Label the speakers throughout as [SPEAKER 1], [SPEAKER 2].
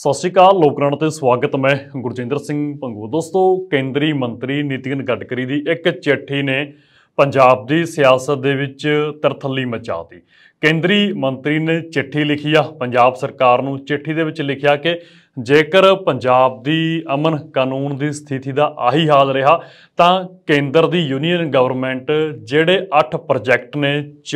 [SPEAKER 1] सत श्री अकाल लोकराण ते स्वागत मैं गुरजिंदर सिंह भंगू। दोस्तों केंद्रीय मंत्री नितिन गडकरी की एक चिट्ठी ने पंजाब की सियासत दे विच तरथली मचा दी। केंद्रीय मंत्री ने चिट्ठी लिखी आ पंजाब सरकार नूं। चिट्ठी दे विच लिखिया कि जेकर पंजाब की अमन कानून की स्थिति का आही हाल रहा तो केंद्र की यूनीयन गवर्नमेंट जिहड़े 8 प्रोजैक्ट ने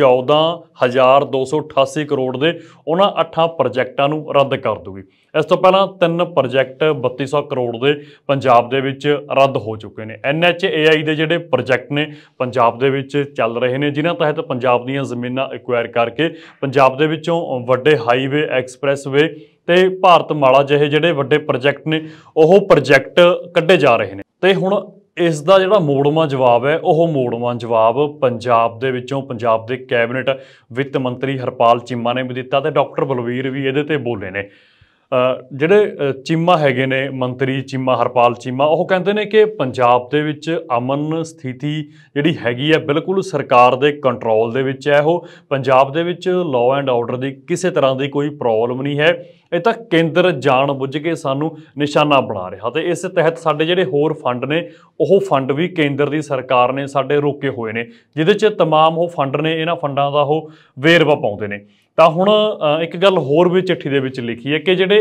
[SPEAKER 1] 14,288 करोड़ के उन्हां 8 प्रोजैक्टां नूं रद्द कर दूगी। इस तो पहला 3 प्रोजैक्ट 3200 करोड़ के पंजाब दे विच रद्द हो चुके हैं। NHAI के जिहड़े प्रोजैक्ट ने पंजाब दे विच चल रहे हैं, जिन्हां तहत पंजाब दीयां ज़मीनां एक्वायर करके पंजाब दे विचों वड्डे हाईवे एक्सप्रैसवे ते भारतमाला जिहे जिहड़े वड्डे प्रोजैक्ट ने ओह प्रोजैक्ट कड्ढे जा रहे हैं। तो हुण इस दा जिहड़ा मोड़वां जवाब है वह मोड़वां जवाब पंजाब दे विचों पंजाब दे कैबिनेट वित्त मंत्री हरपाल चीमा ने भी दिता ते डॉक्टर बलवीर भी इहदे ते बोले ने। ਜਿਹੜੇ ਚੀਮਾ ਹੈਗੇ ਨੇ ਮੰਤਰੀ ਚੀਮਾ ਹਰਪਾਲ ਚੀਮਾ ਉਹ ਕਹਿੰਦੇ ਨੇ ਕਿ ਪੰਜਾਬ ਦੇ ਵਿੱਚ ਅਮਨ ਸਥਿਤੀ ਜਿਹੜੀ ਹੈਗੀ ਹੈ ਬਿਲਕੁਲ ਸਰਕਾਰ ਦੇ ਕੰਟਰੋਲ ਦੇ ਵਿੱਚ ਹੈ। ਉਹ ਪੰਜਾਬ ਦੇ ਵਿੱਚ ਲਾਅ ਐਂਡ ਆਰਡਰ ਦੀ ਕਿਸੇ ਤਰ੍ਹਾਂ ਦੀ ਕੋਈ ਪ੍ਰੋਬਲਮ ਨਹੀਂ ਹੈ। ਇਹ ਤਾਂ ਕੇਂਦਰ ਜਾਣ ਬੁੱਝ ਕੇ ਸਾਨੂੰ ਨਿਸ਼ਾਨਾ ਬਣਾ ਰਿਹਾ ਤੇ ਇਸ ਤਹਿਤ ਸਾਡੇ ਜਿਹੜੇ ਹੋਰ ਫੰਡ ਨੇ ਉਹ ਫੰਡ ਵੀ ਕੇਂਦਰ ਦੀ ਸਰਕਾਰ ਨੇ ਸਾਡੇ ਰੋਕੇ ਹੋਏ ਨੇ, ਜਿਹਦੇ 'ਚ तमाम ਉਹ ਫੰਡ ਨੇ ਇਹਨਾਂ ਫੰਡਾਂ ਦਾ ਉਹ ਵੇਰਵਾ ਪਾਉਂਦੇ ਨੇ। ਤਾਂ ਹੁਣ ਇੱਕ ਗੱਲ ਹੋਰ ਵੀ ਚਿੱਠੀ ਦੇ ਵਿੱਚ ਲਿਖੀ ਹੈ ਕਿ ਜਿਹੜੇ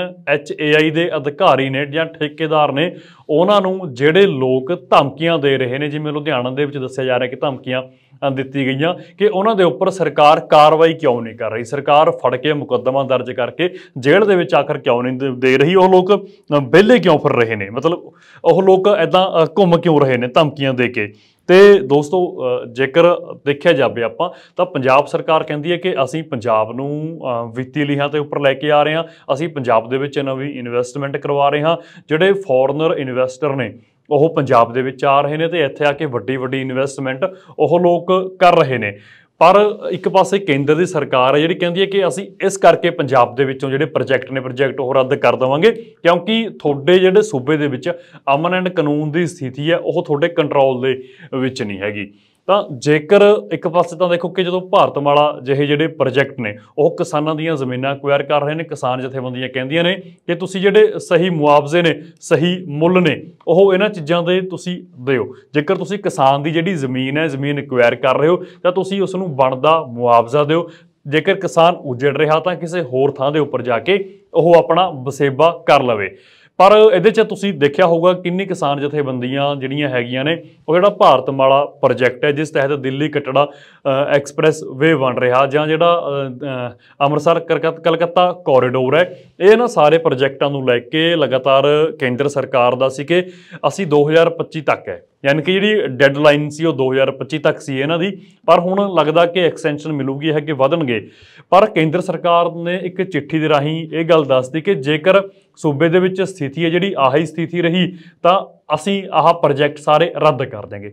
[SPEAKER 1] NHAI ਦੇ ਅਧਿਕਾਰੀ ਨੇ ਜਾਂ ਠੇਕੇਦਾਰ ਨੇ ਉਹਨਾਂ ਨੂੰ ਜਿਹੜੇ ਲੋਕ ਧਮਕੀਆਂ ਦੇ ਰਹੇ ਨੇ, ਜਿਵੇਂ ਲੁਧਿਆਣਾ ਦੇ ਵਿੱਚ ਦੱਸਿਆ ਜਾ ਰਿਹਾ ਕਿ ਧਮਕੀਆਂ ਦਿੱਤੀ ਗਈਆਂ, ਕਿ ਉਹਨਾਂ ਦੇ ਉੱਪਰ ਸਰਕਾਰ ਕਾਰਵਾਈ ਕਿਉਂ ਨਹੀਂ ਕਰ ਰਹੀ, ਸਰਕਾਰ ਫੜ ਕੇ ਮੁਕੱਦਮਾ ਦਰਜ ਕਰਕੇ ਜੇਲ੍ਹ ਦੇ ਵਿੱਚ ਆਖਰ ਕਿਉਂ ਨਹੀਂ ਦੇ ਰਹੀ, ਉਹ ਲੋਕ ਵਿਹਲੇ ਕਿਉਂ ਫਿਰ ਰਹੇ ਨੇ, ਮਤਲਬ ਉਹ ਲੋਕ ਇੱਦਾਂ ਘੁੰਮ ਕਿਉਂ ਰਹੇ ਨੇ ਧਮਕੀਆਂ ਦੇ ਕੇ। तो दोस्तों जेकर देखा जाए आपां तां पंजाब सरकार कहती है कि असीं पंजाब नूं वित्ती लीहां ते उपर लैके आ रहे हैं, असीं पंजाब दे विच नवीं इन्वेस्टमेंट करवा रहे हैं। जिहड़े फॉरनर इन्वेस्टर ने ਉਹ पंजाब दे विच आ रहे हैं तो इत्थे आके वड्डी वड्डी इन्वेस्टमेंट ਉਹ लोग कर रहे हैं। पर एक पासे केंद्र की सरकार है जिहड़ी कहती है कि असीं इस करके पंजाब दे विचों जिहड़े प्रोजैक्ट ने प्रोजैक्ट वो रद्द कर देवांगे क्योंकि तुहाडे जिहड़े सूबे दे विच अमन एंड कानून की स्थिति है वो तुहाडे कंट्रोल दे विच नहीं हैगी। ਤਾਂ ਜੇਕਰ ਇੱਕ ਪਾਸੇ ਤਾਂ ਦੇਖੋ ਕਿ ਜਦੋਂ ਭਾਰਤਮਾਲਾ ਜਿਹੇ ਜਿਹੜੇ ਪ੍ਰੋਜੈਕਟ ਨੇ ਉਹ ਕਿਸਾਨਾਂ ਦੀਆਂ ਜ਼ਮੀਨਾਂ ਐਕਵਾਇਰ ਕਰ ਰਹੇ ਨੇ, ਕਿਸਾਨ ਜਥੇਬੰਦੀਆਂ ਕਹਿੰਦੀਆਂ ਨੇ ਕਿ ਤੁਸੀਂ ਜਿਹੜੇ ਸਹੀ ਮੁਆਵਜ਼ੇ ਨੇ, ਸਹੀ ਮੁੱਲ ਨੇ ਉਹ ਇਹਨਾਂ ਚੀਜ਼ਾਂ ਦੇ ਤੁਸੀਂ ਦਿਓ। ਜੇਕਰ ਤੁਸੀਂ ਕਿਸਾਨ ਦੀ ਜਿਹੜੀ ਜ਼ਮੀਨ ਹੈ ਜ਼ਮੀਨ ਐਕਵਾਇਰ ਕਰ ਰਹੇ ਹੋ ਤਾਂ ਤੁਸੀਂ ਉਸ ਨੂੰ ਬਣਦਾ ਮੁਆਵਜ਼ਾ ਦਿਓ। ਜੇਕਰ ਕਿਸਾਨ ਉਜੜ ਰਿਹਾ ਤਾਂ ਕਿਸੇ ਹੋਰ ਥਾਂ ਦੇ ਉੱਪਰ ਜਾ ਕੇ ਉਹ ਆਪਣਾ ਵਸੇਬਾ ਕਰ ਲਵੇ। पर ਇਹਦੇ 'ਚ ਤੁਸੀਂ ਦੇਖਿਆ ਹੋਊਗਾ ਕਿੰਨੀ ਕਿਸਾਨ ਜਥੇਬੰਦੀਆਂ ਜਿਹੜੀਆਂ ਹੈਗੀਆਂ ਨੇ ਉਹ ਜਿਹੜਾ ਭਾਰਤਮਾਲਾ ਪ੍ਰੋਜੈਕਟ ਹੈ ਜਿਸ ਤਹਿਤ ਦਿੱਲੀ ਕਟੜਾ ਐਕਸਪ੍ਰੈਸ ਵੇ ਬਣ ਰਿਹਾ ਜਾਂ ਜਿਹੜਾ ਅੰਮ੍ਰਿਤਸਰ ਕਲਕੱਤਾ ਕੋਰੀਡੋਰ ਹੈ, ਇਹ ਨਾ ਸਾਰੇ ਪ੍ਰੋਜੈਕਟਾਂ ਨੂੰ ਲੈ ਕੇ ਲਗਾਤਾਰ ਕੇਂਦਰ ਸਰਕਾਰ ਦਾ ਸੀ ਕਿ ਅਸੀਂ 2025 ਤੱਕ ਹੈ, यानी कि जी डेडलाइन सी 2025 तक सी इन्हां दी, पर हुण लगदा कि एक्सटेंशन मिलूगी है कि वधणगे। पर केंद्र सरकार ने एक चिट्ठी दे राहीं ये गल दसदी कि जेकर सूबे दे विच स्थिति है जिहड़ी आही स्थिति रही तां असीं आह प्रोजैक्ट सारे रद्द कर देंगे।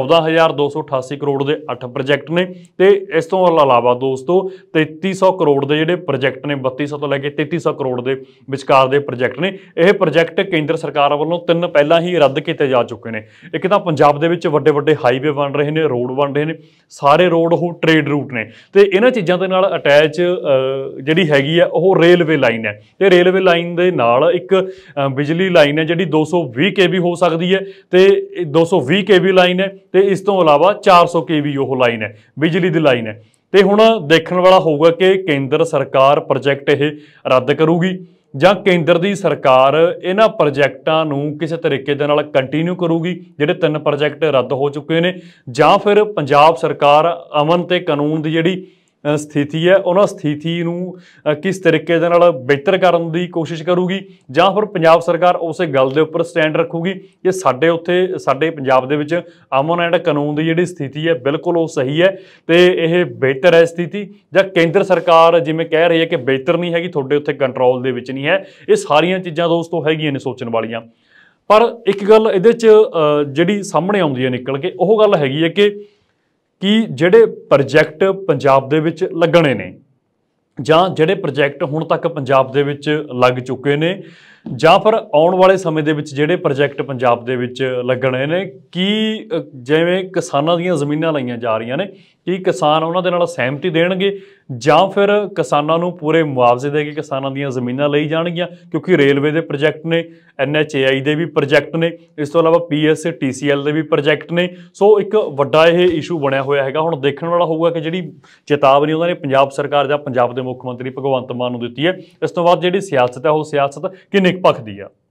[SPEAKER 1] 14,288 करोड़ के 8 प्रोजैक्ट ने ते इस तो अलावा दोस्तों 3300 करोड़ के जिहड़े प्रोजैक्ट ने 3200 तो लैके 3300 करोड़ के विचकार के प्रोजैक्ट ने। यह प्रोजैक्ट केंद्र सरकार वालों 3 पहला ही रद्द किए जा चुके हैं। एक तो पंजाब दे विच वड्डे वड्डे हाईवे बन रहे हैं, रोड बन रहे हैं, सारे रोड वो ट्रेड रूट ने ते इन्हां चीज़ों के नाल अटैच जिहड़ी हैगी है वो रेलवे लाइन है ते रेलवे लाइन दे नाल एक बिजली लाइन है जिहड़ी 220 kV हो सकती है ते 220 kV लाइन है ਤੇ ਇਸ ਤੋਂ ਇਲਾਵਾ 400 kV ਉਹ ਲਾਈਨ ਹੈ ਬਿਜਲੀ ਦੀ ਲਾਈਨ ਹੈ। ਤੇ ਹੁਣ ਦੇਖਣ ਵਾਲਾ ਹੋਊਗਾ ਕਿ ਕੇਂਦਰ ਸਰਕਾਰ ਪ੍ਰੋਜੈਕਟ ਇਹ ਰੱਦ ਕਰੂਗੀ ਜਾਂ ਕੇਂਦਰ ਦੀ ਸਰਕਾਰ ਇਹਨਾਂ ਪ੍ਰੋਜੈਕਟਾਂ ਨੂੰ ਕਿਸੇ ਤਰੀਕੇ ਦੇ ਨਾਲ ਕੰਟੀਨਿਊ ਕਰੂਗੀ ਜਿਹੜੇ 3 ਪ੍ਰੋਜੈਕਟ ਰੱਦ ਹੋ ਚੁੱਕੇ ਨੇ, ਜਾਂ ਫਿਰ ਪੰਜਾਬ ਸਰਕਾਰ ਅਮਨ ਤੇ ਕਾਨੂੰਨ ਦੀ ਜਿਹੜੀ स्थिति है उन्होंने स्थिति किस तरीके दे नाल बेहतर करने की कोशिश करूगी, जां फिर पंजाब सरकार उस गल दे उपर स्टैंड रखूगी कि साडे उत्थे साडे पंजाब दे विच अमन एंड कानून की जिहड़ी स्थिति है बिल्कुल वो सही है तो यह बेहतर है स्थिति, जां केंद्र सरकार जिवें कह रही है कि बेहतर नहीं हैगी तुहाडे उत्थे कंट्रोल दे विच नहीं है। ये सारियां चीज़ां दोस्तों हैगियां ने सोचण वालियां। पर एक गल इहदे च जिहड़ी सामने आउंदी है निकल के वो गल हैगी है कि ਜਿਹੜੇ ਪ੍ਰੋਜੈਕਟ ਪੰਜਾਬ ਦੇ ਵਿੱਚ ਲੱਗਣੇ ਨੇ ਜਾਂ ਜਿਹੜੇ ਪ੍ਰੋਜੈਕਟ ਹੁਣ ਤੱਕ ਪੰਜਾਬ ਦੇ ਵਿੱਚ ਲੱਗ ਚੁੱਕੇ ਨੇ ਜਾਂ ਫਿਰ ਆਉਣ ਵਾਲੇ ਸਮੇਂ ਦੇ ਵਿੱਚ ਜਿਹੜੇ ਪ੍ਰੋਜੈਕਟ ਪੰਜਾਬ ਦੇ ਵਿੱਚ ਲੱਗਣੇ ਨੇ, ਕੀ ਜਿਵੇਂ ਕਿਸਾਨਾਂ ਦੀਆਂ ਜ਼ਮੀਨਾਂ ਲਈਆਂ ਜਾ ਰਹੀਆਂ ਨੇ ਕੀ ਕਿਸਾਨ ਉਹਨਾਂ ਦੇ ਨਾਲ ਸਹਿਮਤੀ ਦੇਣਗੇ ਜਾਂ ਫਿਰ ਕਿਸਾਨਾਂ ਨੂੰ ਪੂਰੇ ਮੁਆਵਜ਼ੇ ਦੇ ਕੇ ਕਿਸਾਨਾਂ ਦੀਆਂ ਜ਼ਮੀਨਾਂ ਲਈ ਜਾਣਗੀਆਂ, ਕਿਉਂਕਿ ਰੇਲਵੇ ਦੇ ਪ੍ਰੋਜੈਕਟ ਨੇ, NHAI ਦੇ ਵੀ ਪ੍ਰੋਜੈਕਟ ਨੇ, ਇਸ ਤੋਂ ਇਲਾਵਾ PSTCL ਦੇ ਵੀ ਪ੍ਰੋਜੈਕਟ ਨੇ। ਸੋ ਇੱਕ ਵੱਡਾ ਇਹ ਇਸ਼ੂ ਬਣਿਆ ਹੋਇਆ ਹੈਗਾ। ਹੁਣ ਦੇਖਣ ਵਾਲਾ ਹੋਊਗਾ ਕਿ ਜਿਹੜੀ ਚੇਤਾਵਨੀ ਉਹਨਾਂ ਨੇ ਪੰਜਾਬ ਸਰਕਾਰ ਜਾਂ ਪੰਜਾਬ ਦੇ ਮੁੱਖ ਮੰਤਰੀ ਭਗਵੰਤ ਮਾਨ ਨੂੰ ਦਿੱਤੀ ਹੈ, ਇਸ ਤੋਂ ਬਾਅਦ ਜਿਹੜੀ ਸਿਆਸਤ ਹੈ ਉਹ ਸਿਆਸਤ ਕਿੰਨੇ ਕੁ ਪੱਖਦੀ ਆ।